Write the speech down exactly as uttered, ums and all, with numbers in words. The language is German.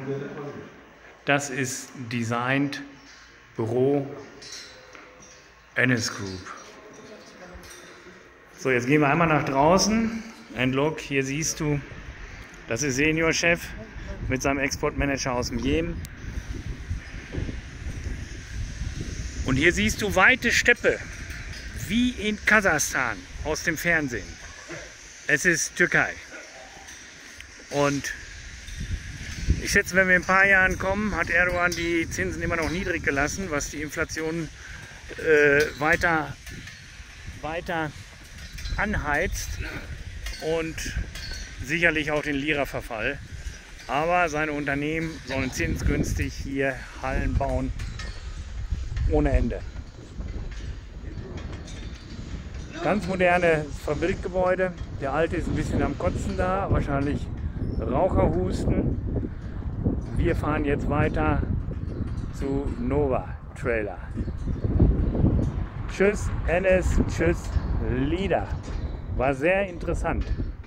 Das ist Designed Büro Ennis Group. So, jetzt gehen wir einmal nach draußen. Ein Look, hier siehst du, das ist Seniorchef mit seinem Exportmanager aus dem Jemen. Und hier siehst du weite Steppe, wie in Kasachstan aus dem Fernsehen. Es ist Türkei. Und ich schätze, wenn wir in ein paar Jahren kommen, hat Erdogan die Zinsen immer noch niedrig gelassen, was die Inflation äh, weiter, weiter anheizt und sicherlich auch den Lira-Verfall. Aber seine Unternehmen sollen zinsgünstig hier Hallen bauen ohne Ende. Ganz modernes Fabrikgebäude. Der alte ist ein bisschen am Kotzen da, wahrscheinlich Raucherhusten. Wir fahren jetzt weiter zu Nova Trailer. Tschüss Ennis, tschüss Lida. War sehr interessant.